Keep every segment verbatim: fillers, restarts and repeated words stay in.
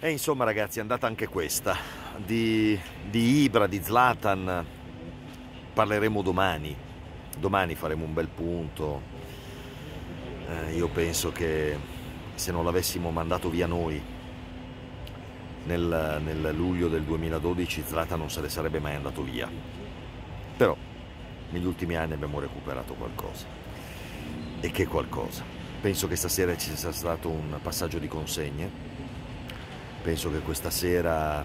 E insomma ragazzi, è andata anche questa. Di, di Ibra, di Zlatan parleremo domani. Domani faremo un bel punto. Eh, io penso che se non l'avessimo mandato via noi nel, nel luglio del duemiladodici, Zlatan non se ne sarebbe mai andato via. Però negli ultimi anni abbiamo recuperato qualcosa. E che qualcosa? Penso che stasera ci sia stato un passaggio di consegne. Penso che questa sera,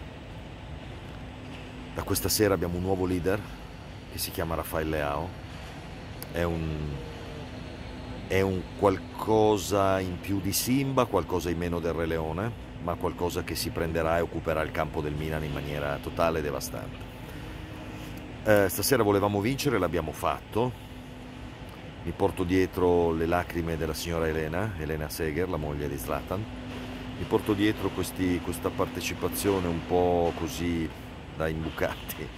da questa sera abbiamo un nuovo leader che si chiama Rafael Leao. È un, è un qualcosa in più di Simba, qualcosa in meno del Re Leone, ma qualcosa che si prenderà e occuperà il campo del Milan in maniera totale e devastante. Eh, stasera volevamo vincere, l'abbiamo fatto. Mi porto dietro le lacrime della signora Elena, Elena Seger, la moglie di Zlatan. Mi porto dietro questi, questa partecipazione un po' così da imbucati,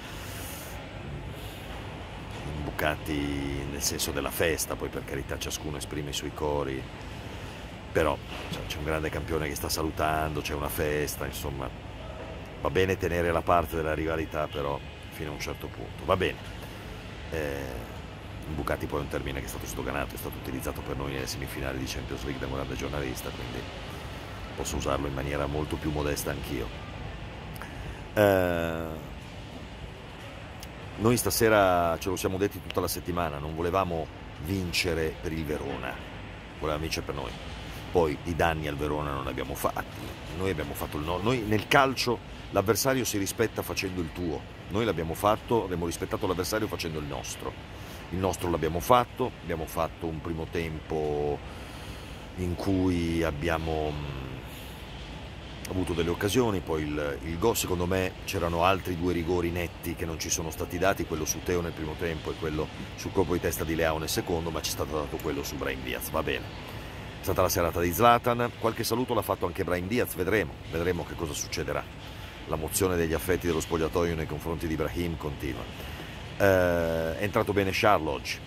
imbucati nel senso della festa, poi per carità ciascuno esprime i suoi cori, però cioè, c'è un grande campione che sta salutando, c'è una festa, insomma, va bene tenere la parte della rivalità, però fino a un certo punto, va bene. Eh, imbucati poi è un termine che è stato sdoganato, è stato utilizzato per noi nelle semifinali di Champions League da un grande giornalista, quindi posso usarlo in maniera molto più modesta anch'io. Eh, noi stasera ce lo siamo detti tutta la settimana, non volevamo vincere per il Verona, volevamo vincere per noi. Poi di danni al Verona non ne abbiamo fatti, noi abbiamo fatto il no. Noi nel calcio l'avversario si rispetta facendo il tuo, noi l'abbiamo fatto, abbiamo rispettato l'avversario facendo il nostro. Il nostro l'abbiamo fatto, abbiamo fatto un primo tempo in cui abbiamo avuto delle occasioni, poi il, il gol, secondo me c'erano altri due rigori netti che non ci sono stati dati, quello su Teo nel primo tempo e quello sul colpo di testa di Leao nel secondo, ma c'è stato dato quello su Brahim Diaz, va bene. È stata la serata di Zlatan, qualche saluto l'ha fatto anche Brahim Diaz, vedremo, vedremo che cosa succederà. La mozione degli affetti dello spogliatoio nei confronti di Brahim continua. Eh, è entrato bene Charles oggi.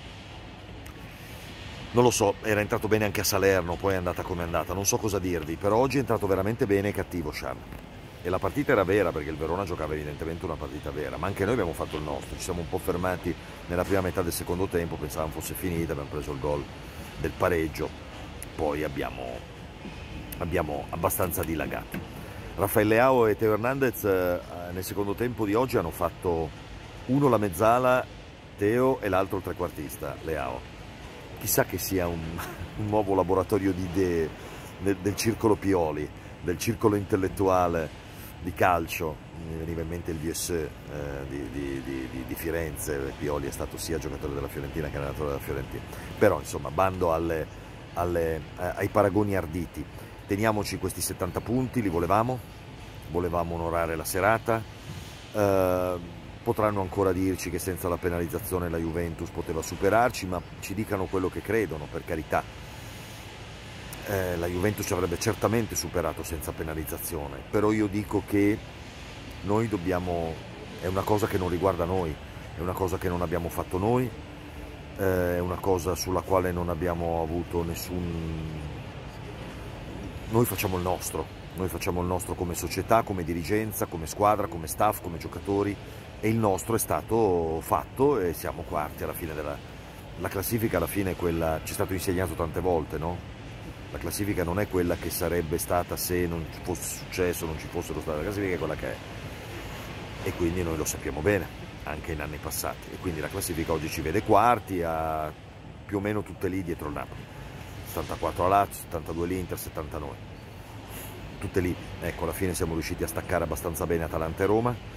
Non lo so, era entrato bene anche a Salerno, poi è andata come è andata, non so cosa dirvi, però oggi è entrato veramente bene e cattivo Charles. E la partita era vera, perché il Verona giocava evidentemente una partita vera, ma anche noi abbiamo fatto il nostro, ci siamo un po' fermati nella prima metà del secondo tempo, pensavamo fosse finita, abbiamo preso il gol del pareggio, poi abbiamo, abbiamo abbastanza dilagato. Rafael Leao e Teo Hernandez eh, nel secondo tempo di oggi hanno fatto uno la mezzala, Teo, e l'altro il trequartista, Leao. Chissà che sia un, un nuovo laboratorio di idee del, del circolo Pioli, del circolo intellettuale di calcio. Mi veniva in mente il V S eh, di, di, di, di Firenze. Pioli è stato sia giocatore della Fiorentina che allenatore della Fiorentina. Però insomma, bando alle, alle, eh, ai paragoni arditi. Teniamoci questi settanta punti, li volevamo, volevamo onorare la serata. Eh, Potranno ancora dirci che senza la penalizzazione la Juventus poteva superarci, ma ci dicano quello che credono, per carità. Eh, la Juventus ci avrebbe certamente superato senza penalizzazione, però io dico che noi dobbiamo, è una cosa che non riguarda noi, è una cosa che non abbiamo fatto noi, eh, è una cosa sulla quale non abbiamo avuto nessun... Noi facciamo il nostro, noi facciamo il nostro come società, come dirigenza, come squadra, come staff, come giocatori, e il nostro è stato fatto e siamo quarti alla fine della la classifica. Alla fine è quella, ci è stato insegnato tante volte, no? La classifica non è quella che sarebbe stata se non fosse successo, non ci fossero state, la classifica è quella che è, e quindi noi lo sappiamo bene anche in anni passati, e quindi la classifica oggi ci vede quarti, a più o meno tutte lì dietro il Napoli, settantaquattro la Lazio, settantadue l'Inter, settanta noi, tutte lì. Ecco, alla fine siamo riusciti a staccare abbastanza bene Atalanta e Roma.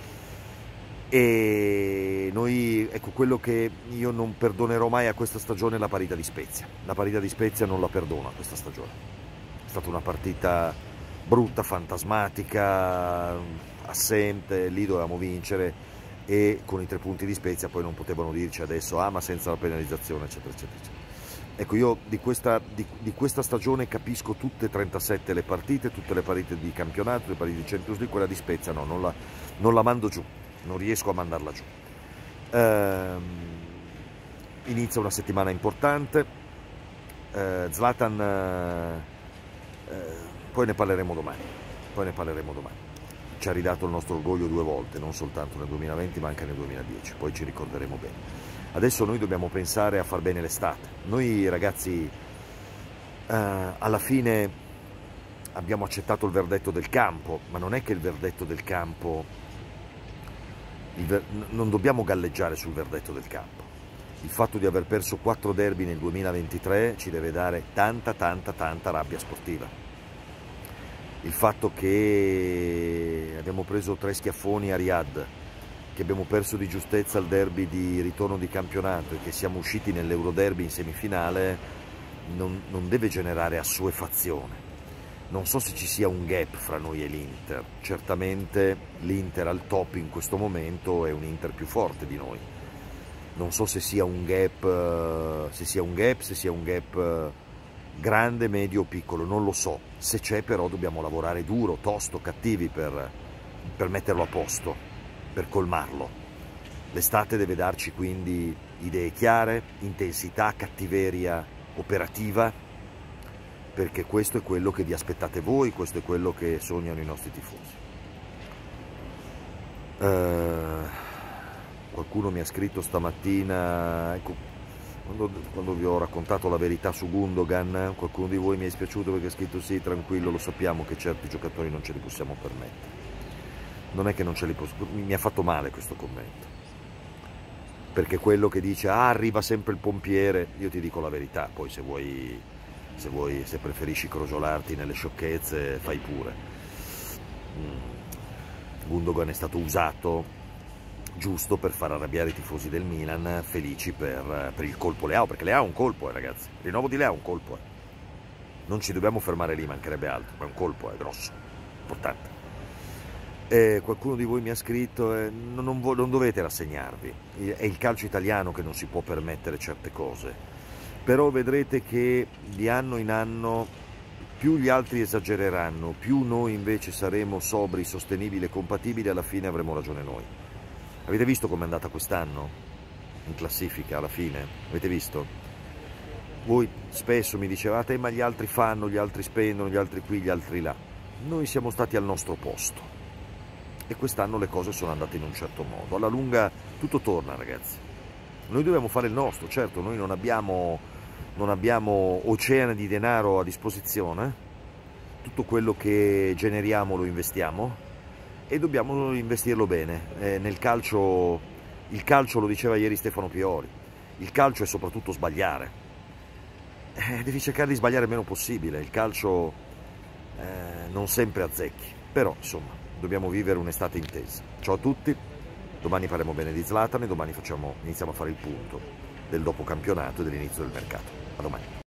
E noi, ecco, quello che io non perdonerò mai a questa stagione è la parità di Spezia. La parità di Spezia non la perdono a questa stagione. È stata una partita brutta, fantasmatica, assente, lì dovevamo vincere, e con i tre punti di Spezia poi non potevano dirci adesso ah ma senza la penalizzazione eccetera eccetera eccetera. Ecco, io di questa, di, di questa stagione capisco tutte e trentasette le partite, tutte le partite di campionato, le partite di Champions League, quella di Spezia no, non la, non la mando giù. Non riesco a mandarla giù. Ehm, inizia una settimana importante. Eh, Zlatan, eh, eh, poi ne parleremo domani. poi ne parleremo domani. Ci ha ridato il nostro orgoglio due volte, non soltanto nel duemilaventi ma anche nel duemiladieci, poi ci ricorderemo bene. Adesso noi dobbiamo pensare a far bene l'estate. Noi ragazzi eh, alla fine abbiamo accettato il verdetto del campo, ma non è che il verdetto del campo, il ver... non dobbiamo galleggiare sul verdetto del campo. Il fatto di aver perso quattro derby nel duemilaventitré ci deve dare tanta tanta tanta rabbia sportiva. Il fatto che abbiamo preso tre schiaffoni a Riyadh, che abbiamo perso di giustezza il derby di ritorno di campionato e che siamo usciti nell'Euroderby in semifinale non, non deve generare assuefazione. Non so se ci sia un gap fra noi e l'Inter. Certamente l'Inter al top in questo momento è un Inter più forte di noi. Non so se sia un gap, se sia un gap, se sia un gap grande, medio o piccolo, non lo so. Se c'è però dobbiamo lavorare duro, tosto, cattivi per, per metterlo a posto, per colmarlo. L'estate deve darci quindi idee chiare, intensità, cattiveria operativa, perché questo è quello che vi aspettate voi, questo è quello che sognano i nostri tifosi. Uh... Qualcuno mi ha scritto stamattina, ecco, quando, quando vi ho raccontato la verità su Gundogan, qualcuno di voi mi è dispiaciuto perché ha scritto sì, tranquillo, lo sappiamo che certi giocatori non ce li possiamo permettere. Non è che non ce li posso, mi ha fatto male questo commento, perché quello che dice ah, arriva sempre il pompiere, io ti dico la verità, poi se vuoi, se, vuoi, se preferisci crogiolarti nelle sciocchezze fai pure. Gundogan è stato usato giusto per far arrabbiare i tifosi del Milan, felici per, per il colpo Leao, perché Leao è un colpo, eh, ragazzi, il rinnovo di Leao è un colpo, eh. Non ci dobbiamo fermare lì, mancherebbe altro, ma è un colpo, è grosso, importante. E qualcuno di voi mi ha scritto, eh, non, non, non dovete rassegnarvi, è il calcio italiano che non si può permettere certe cose, però vedrete che di anno in anno più gli altri esagereranno, più noi invece saremo sobri, sostenibili e compatibili, alla fine avremo ragione noi. Avete visto com'è andata quest'anno in classifica alla fine? Avete visto? Voi spesso mi dicevate, eh, ma gli altri fanno, gli altri spendono, gli altri qui, gli altri là. Noi siamo stati al nostro posto e quest'anno le cose sono andate in un certo modo. Alla lunga tutto torna, ragazzi. Noi dobbiamo fare il nostro, certo, noi non abbiamo, non abbiamo oceani di denaro a disposizione, tutto quello che generiamo lo investiamo e dobbiamo investirlo bene. Eh, nel calcio, il calcio lo diceva ieri Stefano Pioli, il calcio è soprattutto sbagliare, eh, devi cercare di sbagliare il meno possibile, il calcio eh, non sempre azzecchi, però insomma dobbiamo vivere un'estate intensa. Ciao a tutti, domani faremo bene di Zlatan e domani facciamo, iniziamo a fare il punto del dopo campionato e dell'inizio del mercato. A domani.